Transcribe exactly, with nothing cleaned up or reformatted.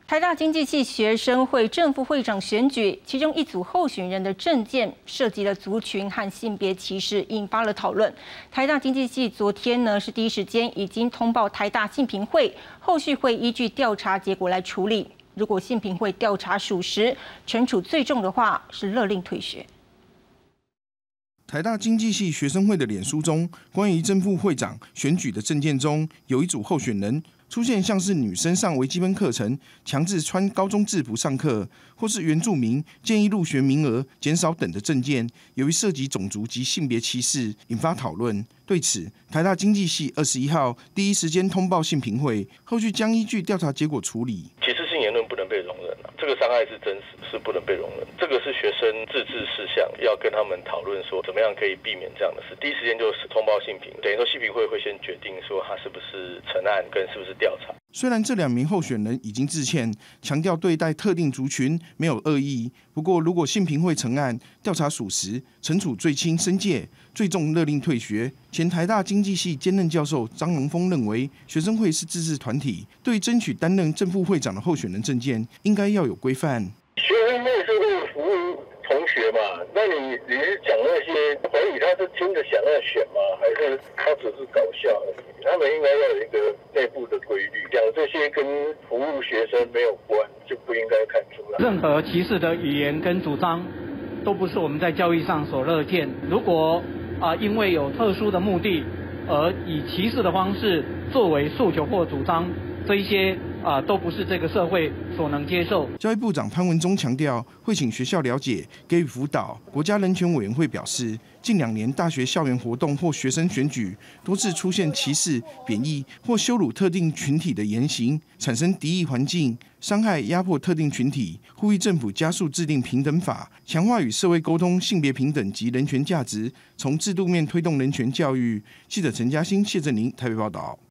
台大经济系学生会正副会长选举，其中一组候选人的政见涉及了族群和性别歧视，引发了讨论。台大经济系昨天呢是第一时间已经通报台大性平会，后续会依据调查结果来处理。如果性平会调查属实，惩处最重的话是勒令退学。 台大经济系学生会的脸书中，关于正副会长选举的政见中，有一组候选人出现像是女生上微基本课程强制穿高中制服上课，或是原住民建议入学名额减少等的政见，由于涉及种族及性别歧视，引发讨论。对此，台大经济系二十一号第一时间通报性平会，后续将依据调查结果处理。 歧视性言论不能被容忍啊，这个伤害是真实，是不能被容忍。这个是学生自治事项，要跟他们讨论说怎么样可以避免这样的事。第一时间就是通报性平，等于说性平会会先决定说他是不是成案跟是不是调查。 虽然这两名候选人已经致歉，强调对待特定族群没有恶意，不过如果性平会成案，调查属实，惩处最轻申诫，最重勒令退学。前台大经济系兼任教授张荣峰认为，学生会是自治团体，对争取担任正副会长的候选人政见，应该要有规范。 学生会是为了服务同学嘛，那你你是讲那些，怀疑他是真的想要选吗？还是他只是搞笑而已？他们应该要有一个内部的规律，讲这些跟服务学生没有关，就不应该看出来。 任何歧视的语言跟主张，都不是我们在教育上所乐见。如果啊、呃、因为有特殊的目的，而以歧视的方式作为诉求或主张，这一些啊、呃、都不是这个社会所能接受。 教育部长潘文忠强调，会请学校了解，给予辅导。国家人权委员会表示，近两年大学校园活动或学生选举多次出现歧视、贬义或羞辱特定群体的言行，产生敌意环境，伤害、压迫特定群体。呼吁政府加速制定平等法，强化与社会沟通性别平等及人权价值，从制度面推动人权教育。记者陈嘉欣、谢振宁台北报道。